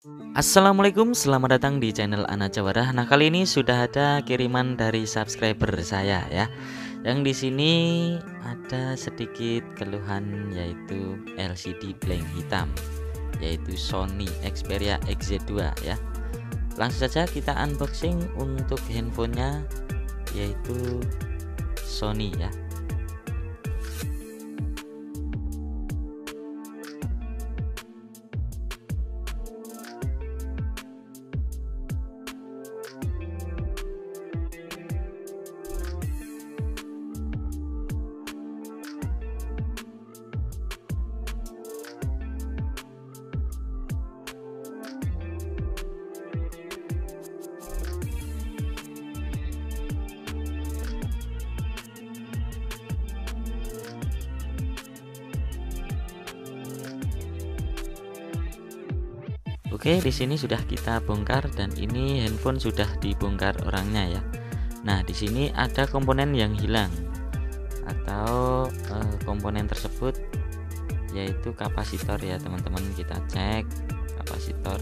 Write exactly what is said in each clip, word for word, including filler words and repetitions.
Assalamualaikum, selamat datang di channel Ana Jawara. Nah, kali ini sudah ada kiriman dari subscriber saya ya. Yang di sini ada sedikit keluhan yaitu L C D blank hitam, yaitu Sony Xperia X Z dua ya. Langsung saja kita unboxing untuk handphonenya, yaitu Sony ya. Oke, di sini sudah kita bongkar dan ini handphone sudah dibongkar orangnya ya. Nah, di sini ada komponen yang hilang atau eh, komponen tersebut yaitu kapasitor ya teman-teman. Kita cek kapasitor.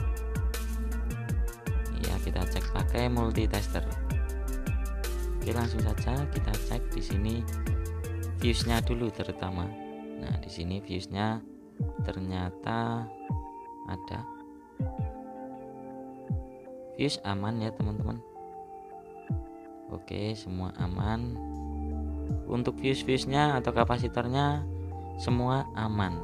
Ya, kita cek pakai multitester. Oke, langsung saja kita cek di sini fuse-nya dulu terutama. Nah, di sini fuse-nya ternyata ada. Fuse aman ya teman-teman. Oke, semua aman. Untuk fuse-fuse-nya atau kapasitornya semua aman.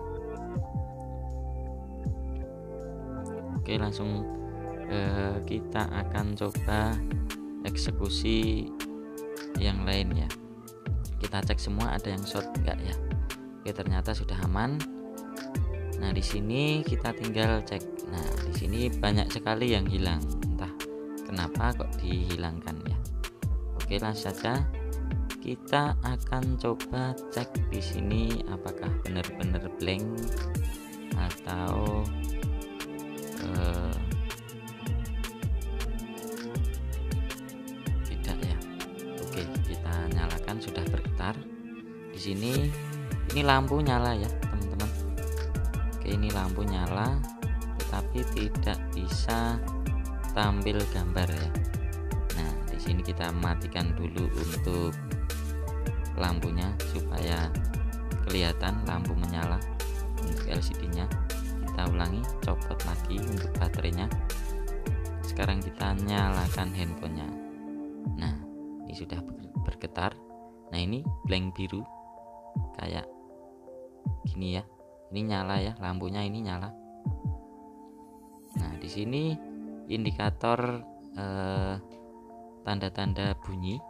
Oke, langsung eh, kita akan coba eksekusi yang lain ya. Kita cek semua ada yang short enggak ya. Oke, ternyata sudah aman. Nah, di sini kita tinggal cek. Nah, di sini banyak sekali yang hilang. Entah kenapa kok dihilangkan ya. Oke, langsung saja kita akan coba cek di sini apakah benar-benar blank atau eh, tidak ya. Oke, kita nyalakan, sudah bergetar. Di sini ini lampu nyala ya teman-teman. Oke, ini lampu nyala tetapi tidak bisa tampil gambar ya. Nah, di sini kita matikan dulu untuk lampunya supaya kelihatan lampu menyala untuk L C D-nya. Kita ulangi, copot lagi untuk baterainya. Sekarang kita nyalakan handphonenya. Nah, ini sudah bergetar. Nah, ini blank biru kayak gini ya. Ini nyala ya, lampunya ini nyala. Nah, di sini indikator eh, tanda-tanda bunyi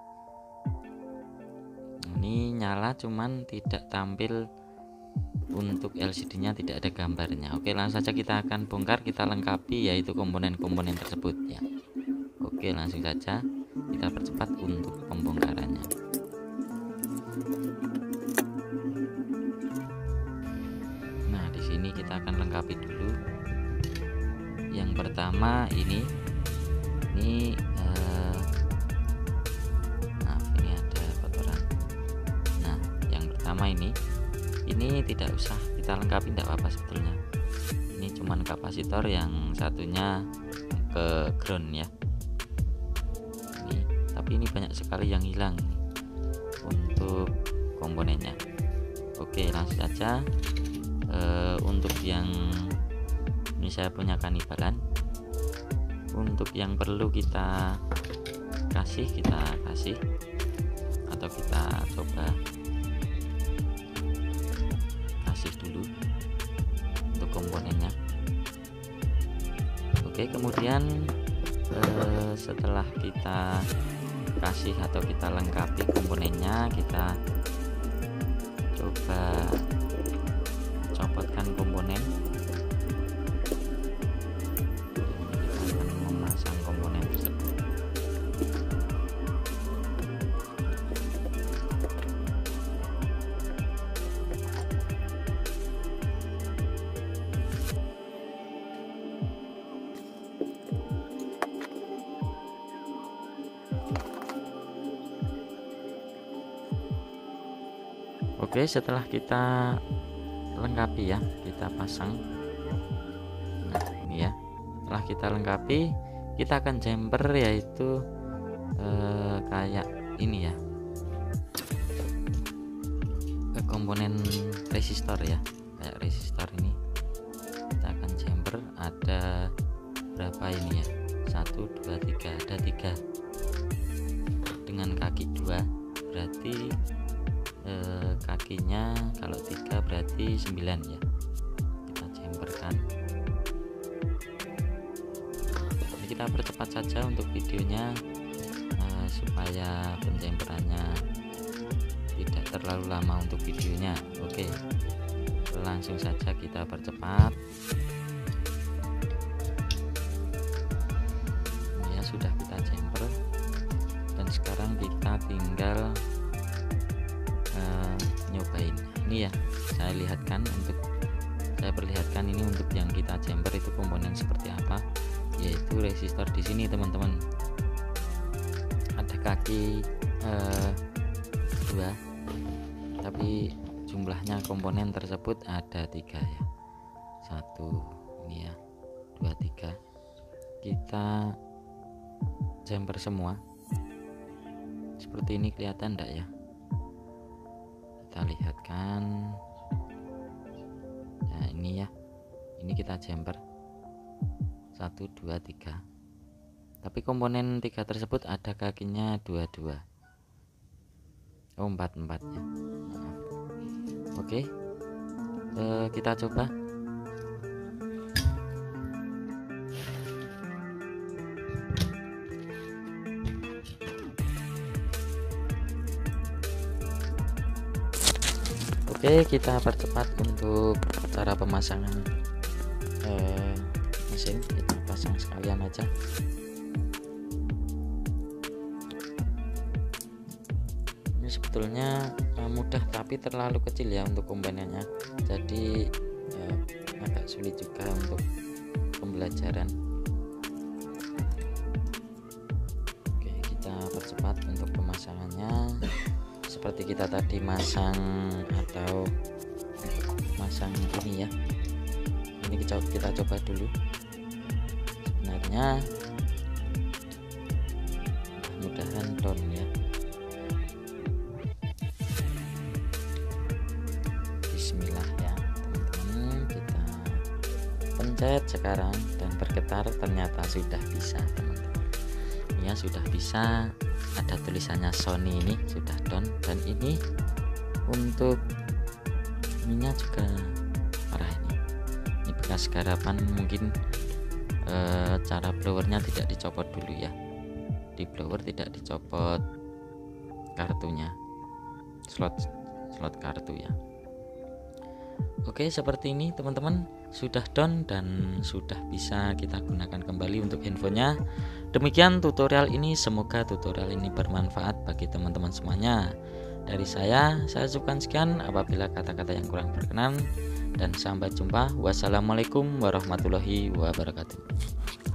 ini nyala, cuman tidak tampil untuk L C D-nya, tidak ada gambarnya. Oke, langsung saja kita akan bongkar, kita lengkapi yaitu komponen-komponen tersebut ya. Oke, langsung saja kita percepat untuk pembongkarannya. Ini kita akan lengkapi dulu. Yang pertama ini ini eh, nah ini ada kotoran. Nah, yang pertama ini ini tidak usah kita lengkapi, tidak apa-apa sebetulnya. Ini cuman kapasitor, yang satunya ke ground ya. Ini tapi ini banyak sekali yang hilang untuk komponennya. Oke, langsung saja. Uh, untuk yang ini saya punya kanibalan, untuk yang perlu kita kasih kita kasih atau kita coba kasih dulu untuk komponennya. Oke, kemudian uh, setelah kita kasih atau kita lengkapi komponennya, kita coba copotkan komponen. Kita akan memasang komponen tersebut. Oke, setelah kita lengkapi ya, kita pasang. Nah, ini ya, setelah kita lengkapi, kita akan jumper yaitu eh, kayak ini ya, ke komponen resistor ya, kayak resistor ini kita akan jumper. Ada berapa ini ya, satu dua tiga, ada tiga dengan kaki dua, berarti eh, kakinya kalau tiga berarti sembilan ya, kita jumperkan. Jadi kita percepat saja untuk videonya eh, supaya penjemperannya tidak terlalu lama untuk videonya. Oke, langsung saja kita percepat. Ya, sudah kita jumper dan sekarang kita tinggal uh, nyobain. Ini ya, saya lihatkan untuk saya perlihatkan ini untuk yang kita jumper itu komponen seperti apa, yaitu resistor di sini teman-teman. Ada kaki uh, dua, tapi jumlahnya komponen tersebut ada tiga ya, satu ini ya, dua tiga. Kita jumper semua seperti ini, kelihatan enggak ya? Kita lihatkan. Nah ini ya, ini kita jumper satu dua tiga, tapi komponen tiga tersebut ada kakinya dua dua, oh empat empat ya. Oke, eh, kita coba. Oke, kita percepat untuk cara pemasangan eh, mesin. Kita pasang sekalian aja. Ini sebetulnya eh, mudah tapi terlalu kecil ya untuk komponennya, jadi eh, agak sulit juga untuk pembelajaran. Oke, kita percepat untuk pemasangannya. Seperti kita tadi masang atau masang ini ya, ini kita, kita coba dulu. Sebenarnya mudah-mudahan down ya. Bismillah ya teman-teman, kita pencet sekarang dan bergetar. Ternyata sudah bisa teman-teman ya, sudah bisa. Ada tulisannya Sony, ini sudah down. Dan ini untuk ininya juga parah ini, ini bekas garapan, mungkin e, cara blowernya tidak dicopot dulu ya, di blower tidak dicopot kartunya, slot slot kartu ya. Oke, seperti ini teman-teman, sudah down dan sudah bisa kita gunakan kembali untuk handphonenya. Demikian tutorial ini, semoga tutorial ini bermanfaat bagi teman-teman semuanya. Dari saya, saya ucapkan sekian apabila kata-kata yang kurang berkenan, dan sampai jumpa. Wassalamualaikum warahmatullahi wabarakatuh.